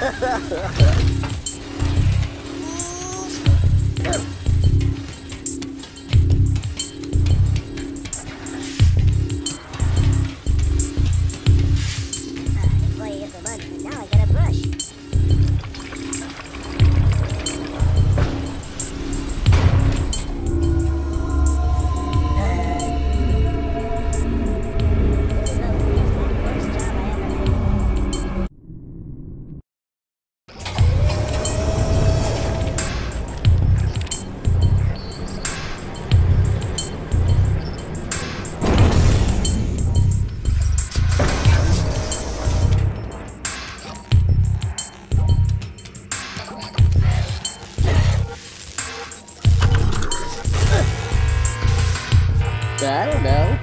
I don't know.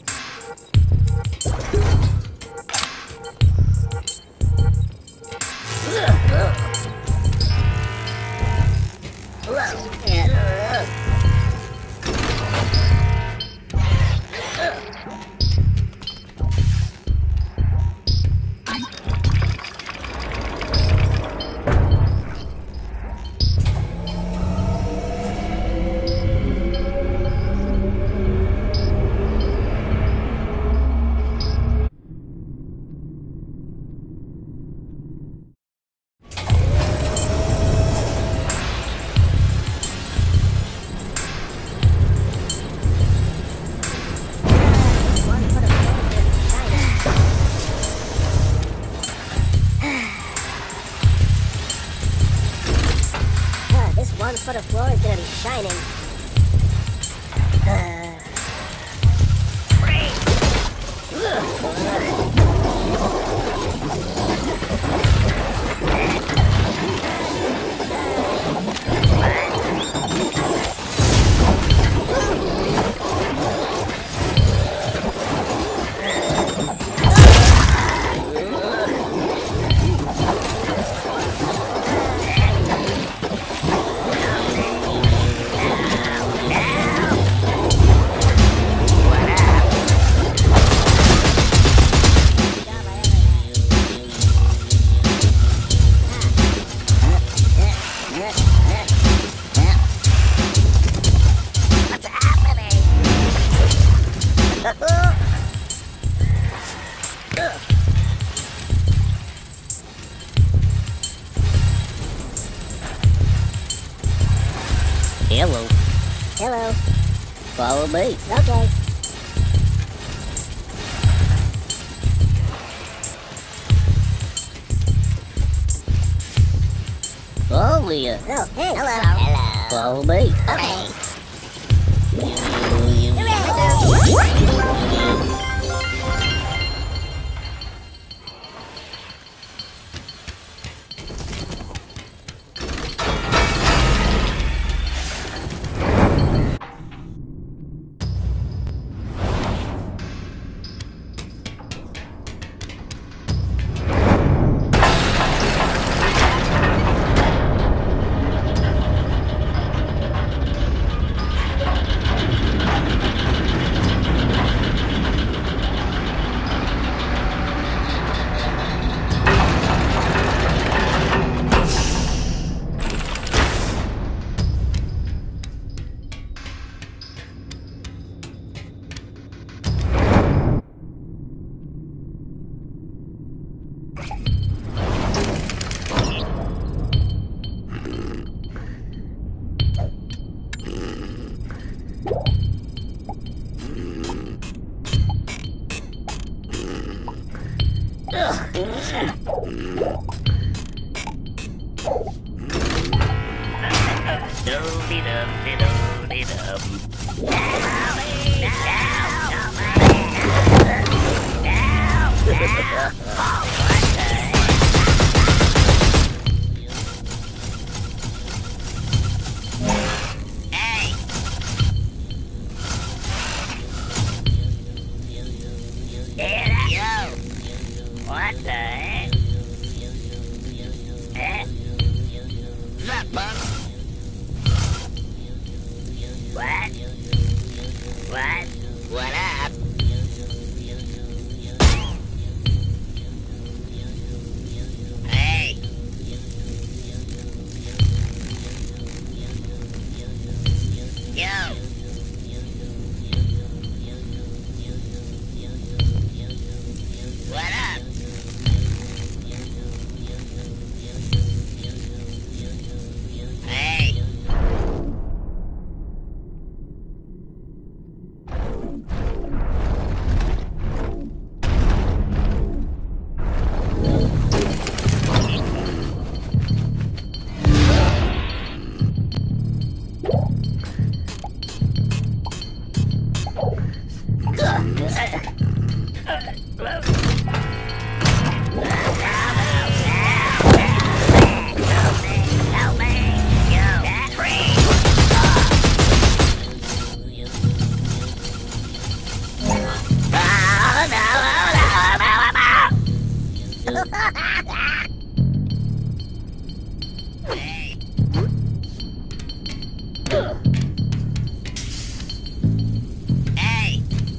One foot of floor is gonna be shining. Hello. Hello. Follow me. Okay. Follow you. Oh, hey. Hello. Hello. Follow me. Okay. What the heck? What's up, punk? What? What? What up? Hey! Help me! You freeze! Hey. Hey.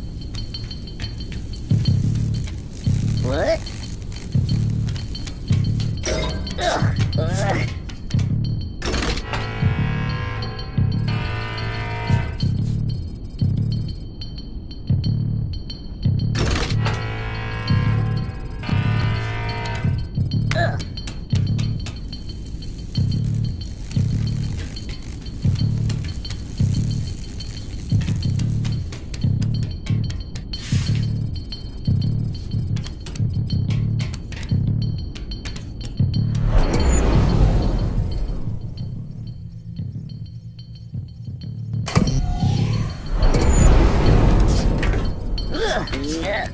What? Yeah.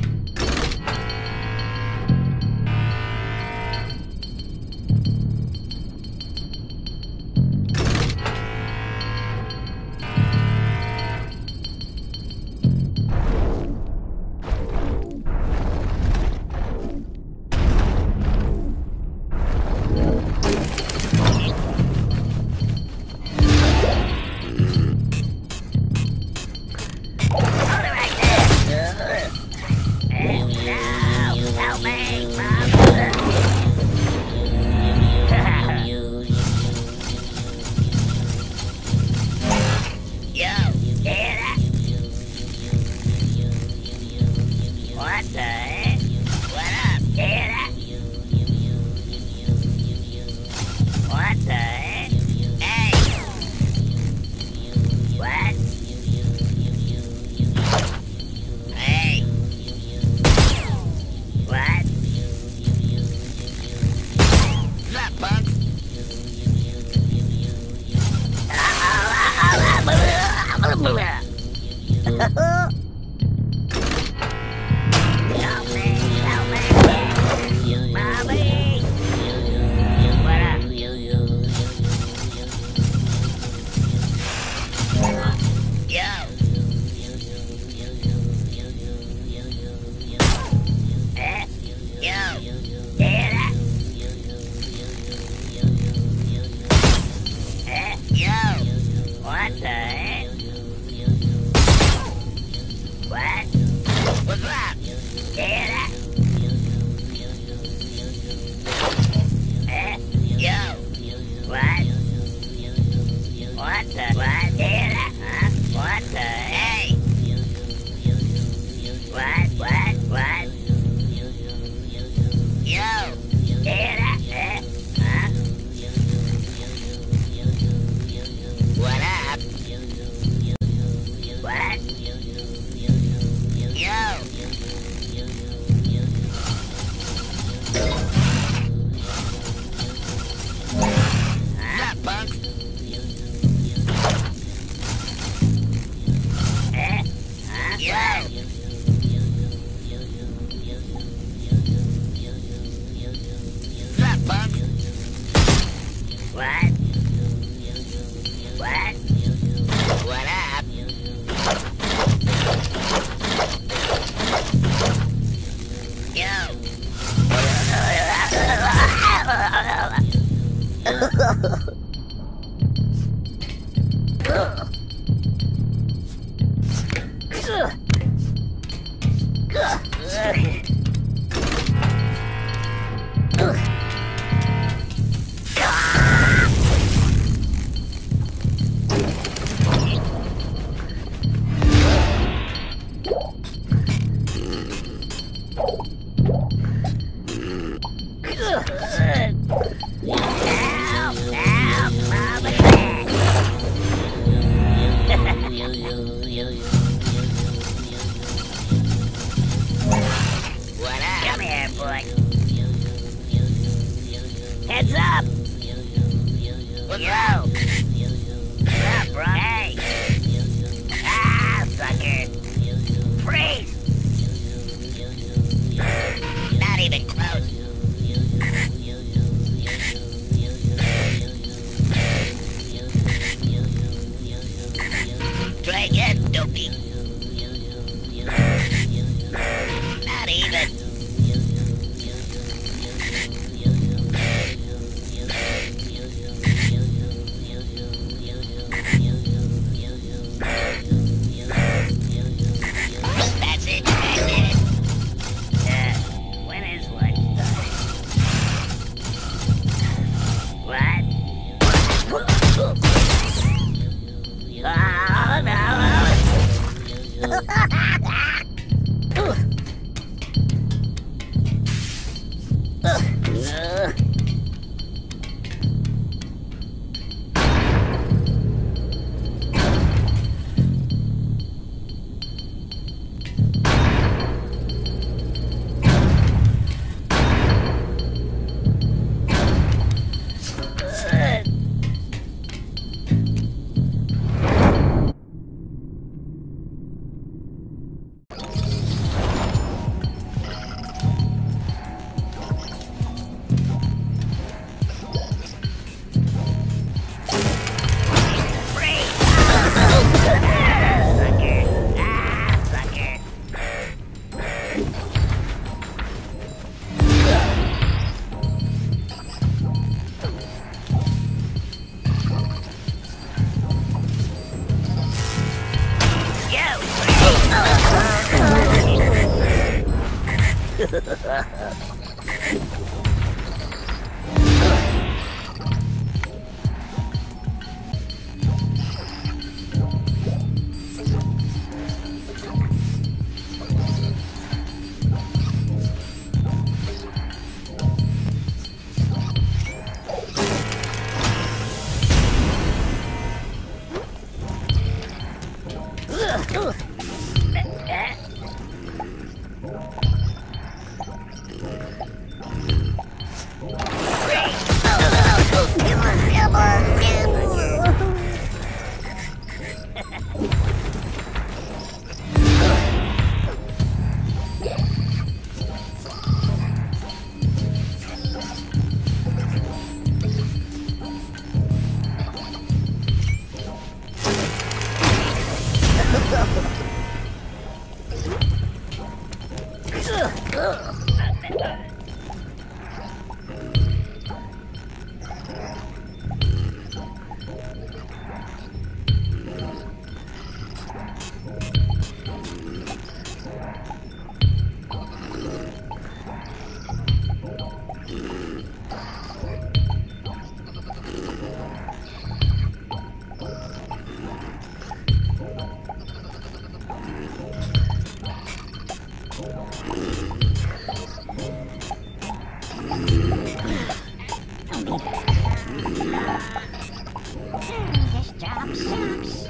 Heads up! What's up? What's up, bro? Hey! Ah, sucker! Freeze! This job sucks.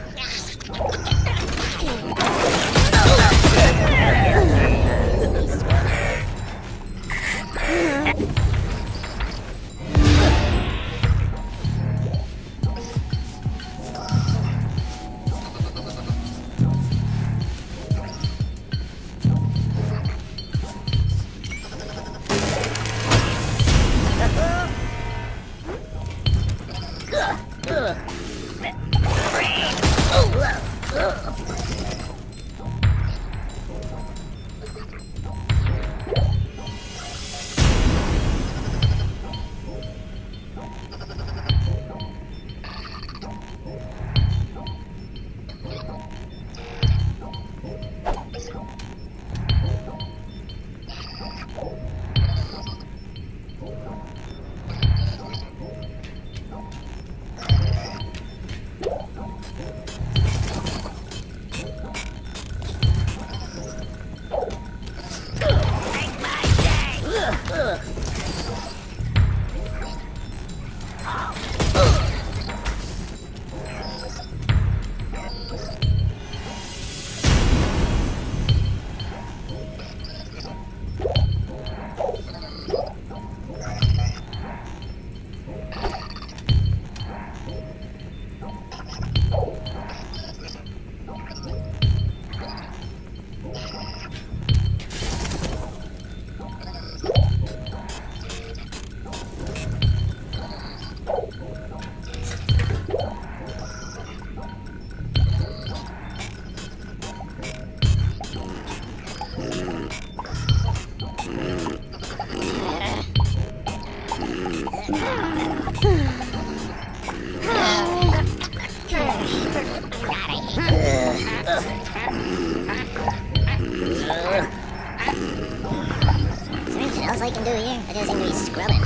Anything else I can do here? I just seem to be scrubbing.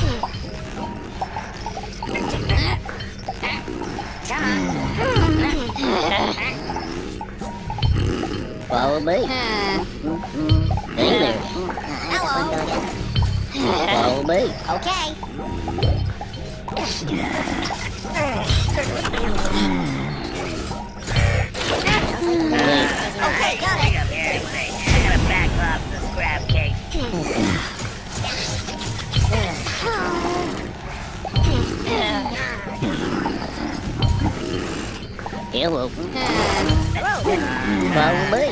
Follow me. Hey there. Hello. Follow me. Okay. Okay, got it. Up here. I gotta back off the scrap cake. Hello. Follow me.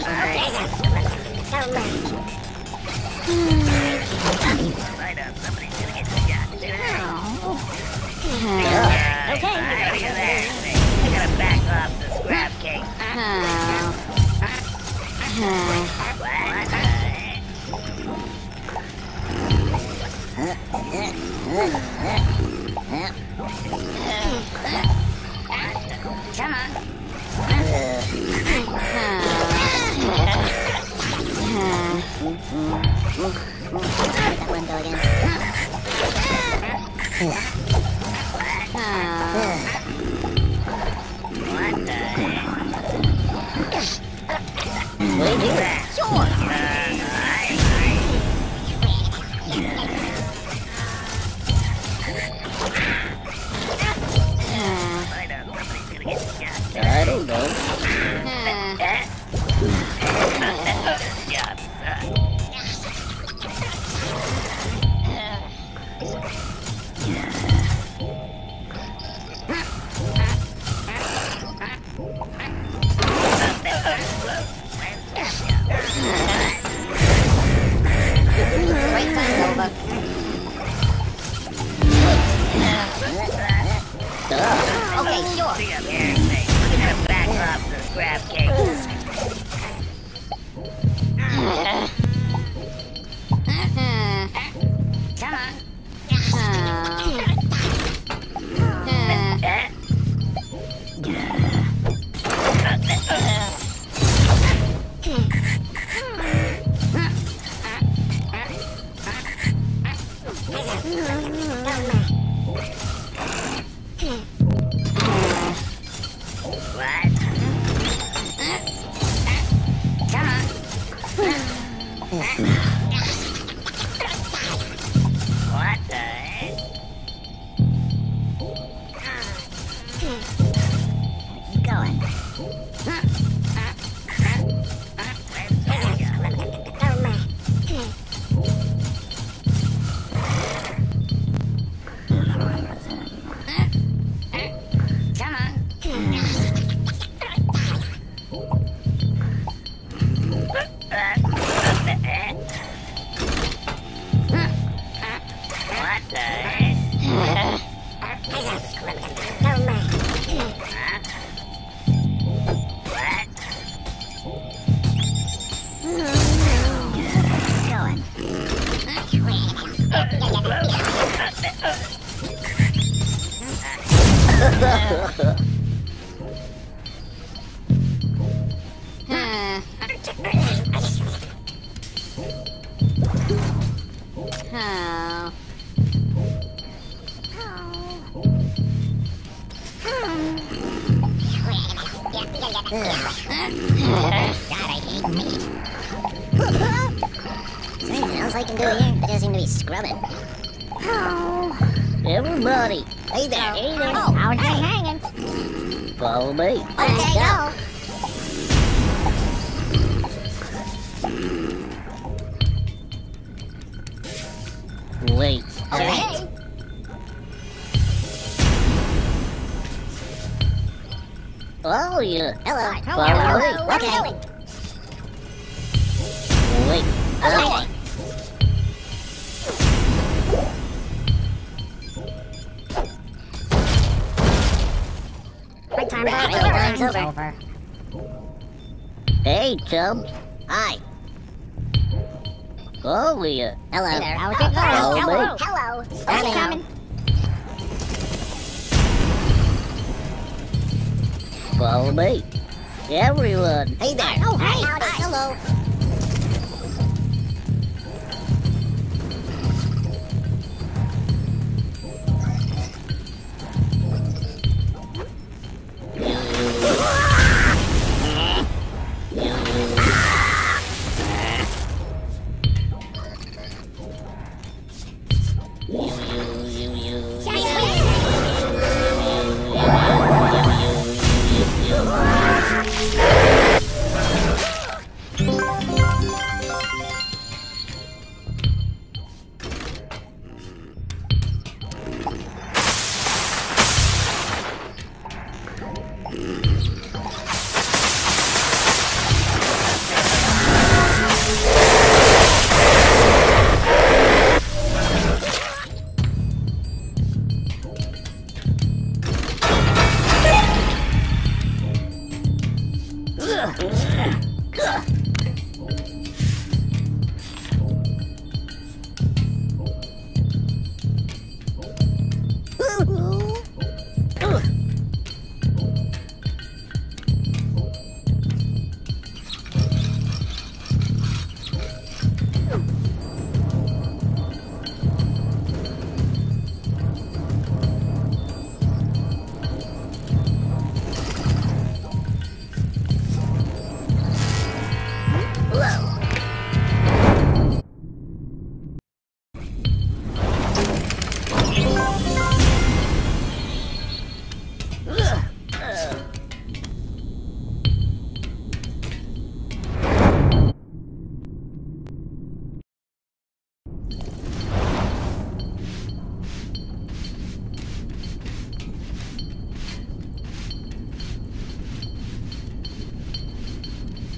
Right up, somebody's gonna get shot. Okay. Look at that. I gotta back off the scrap cake. Come on. Let that one go again. What the heck? Wait here. Sure. I know somebody's gonna get shot. I don't know. This job sucks. Break time's over. Okay, sure. See up here, thing. We're gonna back off the scrap case. Come on. What? Come on. What the heck? Keep going. Come on. What the heck? What? Going. Oh. God, I hate meat. Is there anything else I can do here? I just seem to be scrubbing. Everybody, Hey there. Hey there. Oh, how's it hanging? follow me. Okay, go. Wait. Okay. Oh, yeah. Hello. Follow me. Okay. Wait. Okay. Break time. Break time's over. Hey, chum. Hi. Oh, yeah. Hello. Hey there. How's it going? Follow Hello. me. Hello. I'm coming. Follow me. Everyone. Hey there. Oh, hey. Howdy. Hello.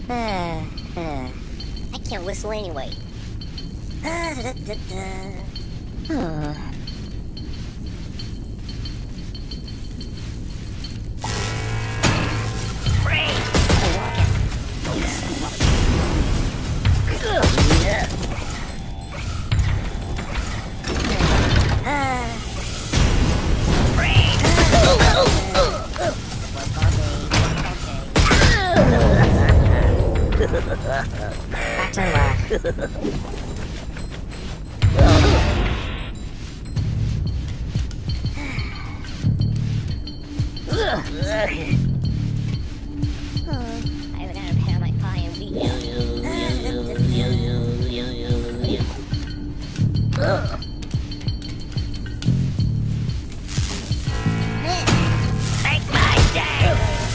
I can't whistle anyway. Back to work. I haven't had a pair of my pie in weeks. Take my day!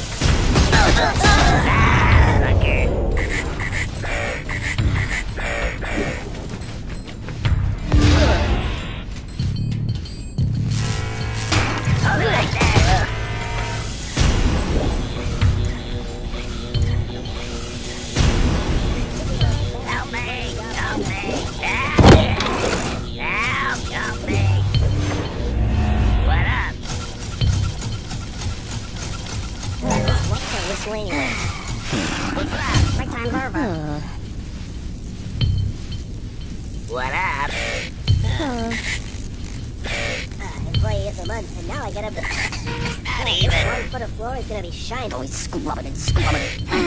Anyway. What's up? My time's over. What up? Employee of the month, and now I get a... Not even. 1 foot of floor is gonna be shiny. Always scrubbing and scrubbing. My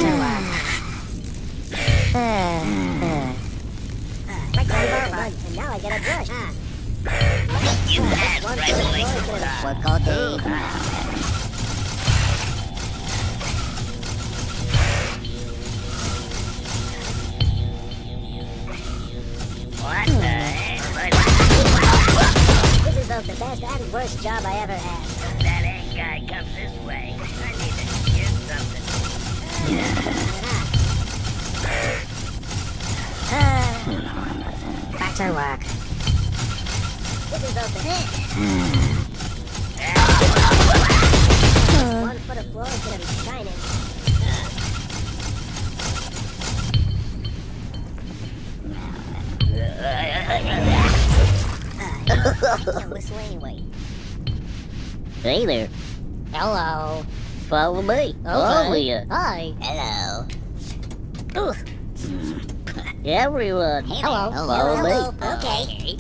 time's over. And now I get a brush. You had 1 right foot of away. floor is gonna be... Work all day. What the heck? This is both the best and worst job I ever had. That egg guy comes this way. I need to hear something. Back to work. This is both the... 1 foot of floor is gonna be shining. Can't whistle anyway. Hey there. Hello. Follow me. Follow you. Hi. Hello. Everyone. Hello. Follow me. Okay.